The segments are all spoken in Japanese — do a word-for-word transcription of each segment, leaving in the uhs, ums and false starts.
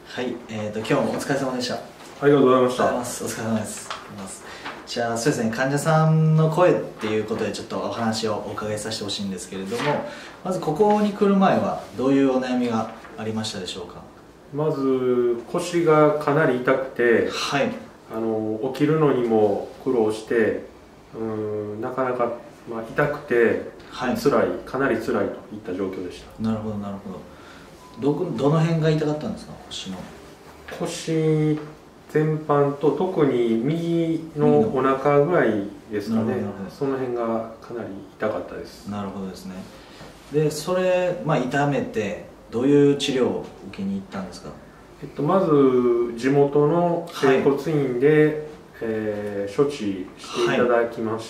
はい、えーと、今日もお疲れ様でした。ありがとうございました。 お疲れ様です。じゃあ、そうですね、患者さんの声っていうことでちょっとお話をお伺いさせてほしいんですけれども、まずここに来る前はどういうお悩みがありましたでしょうか？ まず腰がかなり痛くて、 はい、 あの起きるのにも苦労して、うーんなかなか、まあ、痛くて、はい、辛いかなり辛いといった状況でした。 なるほどなるほど。どこどの辺が痛かったんですか？腰の腰全般と特に右のお腹ぐらいですかね。その辺がかなり痛かったです。 なるほどですね。でそれ、まあ、痛めてどういう治療を受けに行ったんですか？ えっと、まず地元の整骨院で、はい、えー、処置していただきまして、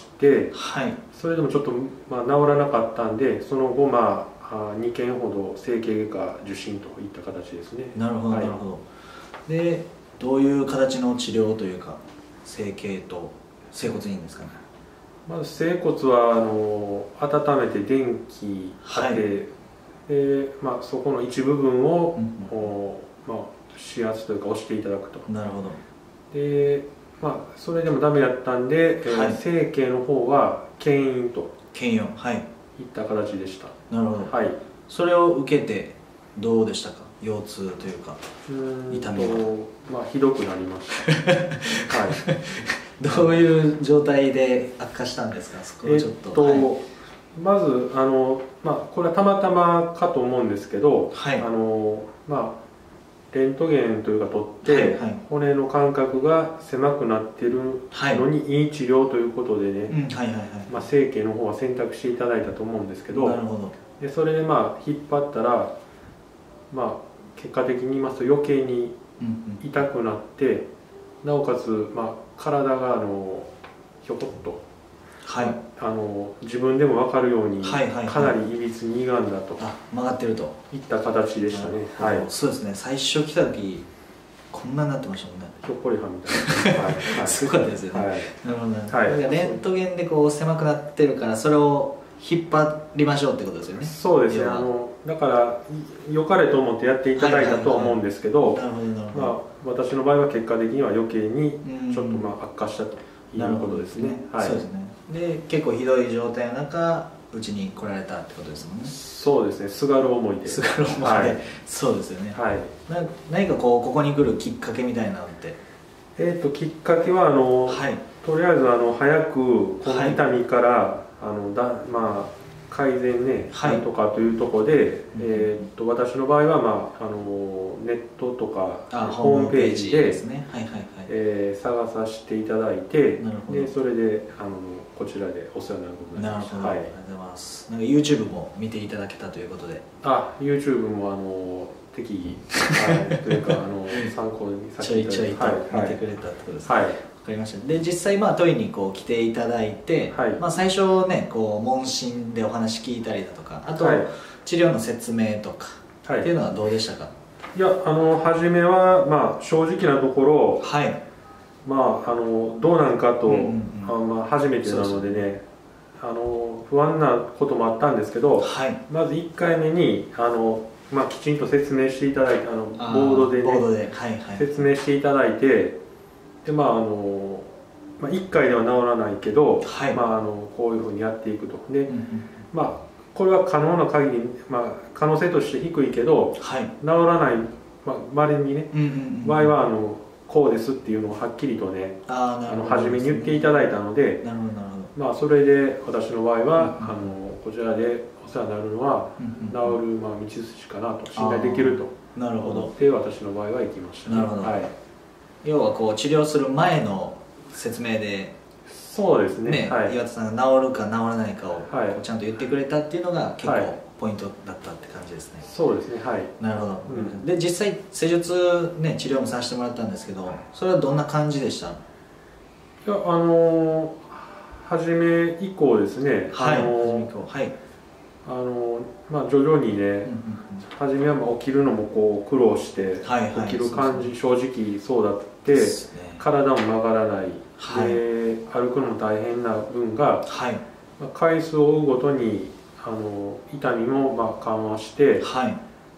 はいはい、それでもちょっと、まあ、治らなかったんで、その後、まあ、にけんほど整形外科受診といった形ですね。 なるほど、はい、なるほど。でどういう形の治療というか、整形と整骨院ですかね？ まず整骨はあの温めて電気当て、はい、でまあ、そこの一部分を、うん、まあ、指圧というか押していただくと。 なるほど。 で、まあ、それでもダメだったんで、はい、えー、整形の方は牽引と牽引、はい、 いった形でした。 なるほど、はい、それを受けてどうでしたか？腰痛というか痛みが、 まあ、ひどくなりましたはいどういう状態で悪化したんですか？そこをちょっと、えっと、はい、 まずあの、まあ、これはたまたまかと思うんですけど、はい、あのまあレントゲンというか取って、はいはい、骨の間隔が狭くなっているのにいい治療ということでね、整形の方は選択していただいたと思うんですけど、 なるほど。 でそれでまあ引っ張ったら、まあ、結果的に言いますと余計に痛くなって、うんうん、なおかつ、まあ、体があのひょこっと、はい、あの自分でも分かるように、はいはいはい、かなりいびつに歪んだと、 あ、曲がってるといった形でしたね。 はい、そうですね。最初来た時こんなになってましたもんね。 ひょっこりはみたいな、はいはい、すごかったですよね。 はい、 なるほどね。はい、レントゲンでこう狭くなってるから、それを引っ張りましょうってことですよね。 そうですね。あのだから良かれと思ってやっていただいたとは思うんですけど、私の場合は結果的には余計にちょっとまあ悪化したということですね。 そうですね。で結構ひどい状態の中うちに来られたってことですもんね。 そうですね。すがる思いで。 すがる思いで、はい、そうですよね。はい。な何かこうここに来るきっかけみたいなのって？ えっときっかけはあの、はい、とりあえずあの早くこの痛みから、はい、あのだまあ改善ね、はい、とかというところで、うん、えっと私の場合は、まあ、あのネットとかホームページで探させていただいて、でそれであのこちらでお世話になることになりました。 なるほど、はい、ありがとうございます。なんか YouTube も見ていただけたということで、 あ、YouTube もあの適宜、はい、というかあの参考にさせていただいて、 ちょいちょいと見てくれたってことですね。はい、はい、分かりました。で実際まあトイにこう来ていただいて、はい、まあ最初ねこう問診でお話聞いたりだとか、あと、はい、治療の説明とか、はい、っていうのはどうでしたか？ いや、あの初めはまあ正直なところ、はい、まああのどうなんかと、うんうんうん、あまあ初めてなのでね、あの不安なこともあったんですけど、はい、まずいっかいめにあのまあきちんと説明していただいて、あのボードでね、はいはい、説明していただいて、でまああのまあ、いっかいでは治らないけど、はい、まあ、あのこういうふうにやっていくと。で、うんうん、まあ、これは可能な限り、まあ、可能性として低いけど、はい、治らない、まあ、稀にね、うんうんうん、場合はあのこうですっていうのをはっきりとね、ああの初めに言っていただいたので、なるほどなるほど、まあ、それで私の場合は、うんうん、あのこちらでお世話になるのは、うんうん、治る、まあ、道筋かなと、信頼できると思って私の場合は行きましたね。 なるほど、はい、要はこう治療する前の説明で、 そうですね、ね、 はい、岩田さんが治るか治らないかをちゃんと言ってくれたっていうのが結構ポイントだったって感じですね。 そうですね、はい。 なるほど、うん、で実際施術、ね、治療もさせてもらったんですけど、それはどんな感じでした？いや、あの初め以降ですね、 はい、 あのはい、あのまあ徐々にね、うんうんうん、初めはまあ起きるのもこう苦労して、はいはい、起きる感じ、正直そうだって、ね、体も曲がらない、はい、で歩くのも大変な分が、はい、まあ、回数を追うごとにあの痛みもまあ緩和して、はい、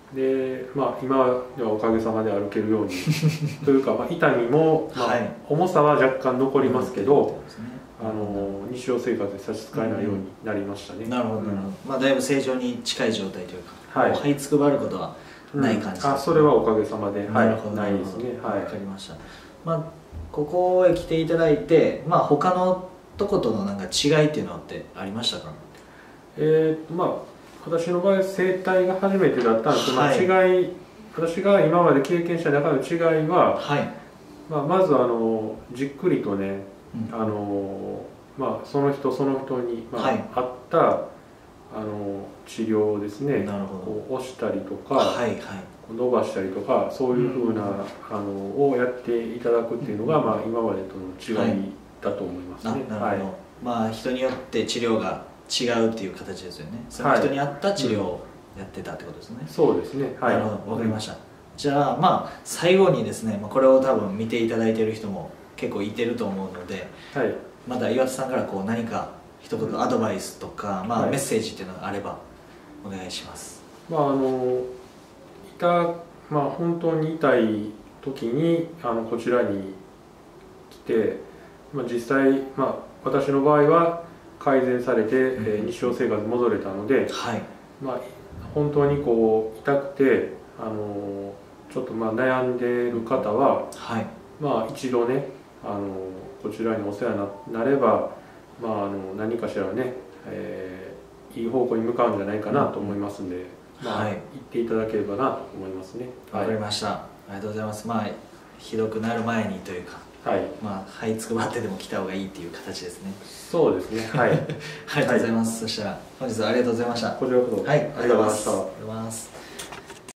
で、まあ、今ではおかげさまで歩けるようにというか、まあ、痛みも、まあ、はい、重さは若干残りますけど、あの日常生活で差し支えないようになりましたね。 なるほどなるほど、まあ、だいぶ正常に近い状態というか、はい、這いつくばることはない感じです、ね、 うん、あ、それはおかげさまで、 なるほど、 ないですね。 はい、分かりました。まあ、ここへ来ていただいて、まあ、他のとことのなんか違いっていうのってありましたか？ えー、まあ私の場合整体が初めてだったんですけど、はい、まあ、違い、私が今まで経験した中の違いは、はい、まあ、まずあのじっくりとね、うん、あのまあ、その人その人に、まあ、はい、合ったあの治療ですね。なるほど。こう押したりとか、はいはい、伸ばしたりとか、そういうふうな、うん、あのをやっていただくっていうのが、うん、まあ、今までとの違いだと思いますね。 なるほど。まあ、人によって治療が違うっていう形ですよね。その人に合った治療をやってたってことですね。はい、うん、 そうですね。 はい、なるほど、わかりました。うん、じゃあ、まあ、最後にですね、これを多分見ていただいている人も結構いてると思うので、はい、また岩田さんからこう何か一言アドバイスとか、まあ、メッセージっていうのがあればお願いします。 まあ、あの痛、まあ、本当に痛い時にあのこちらに来て、まあ、実際、まあ、私の場合は改善されて、うん、えー、日常生活に戻れたので、はい、まあ、本当にこう痛くてあのちょっとまあ悩んでいる方は、はい、まあ、一度ねあのこちらにお世話になれば、まあ、あの何かしらね、えー、いい方向に向かうんじゃないかなと思いますんで、うん、まあ、はい、行っていただければなと思いますね。 わかりました、はい、ありがとうございます。まあ、ひどくなる前にというか、はい、まあ、這いつくばってでも来た方がいいっていう形ですね。 そうですね。はい。 ありがとうございます。はい、そしたら本日はありがとうございました。 こちらこそ。 はい、ありがとうございます。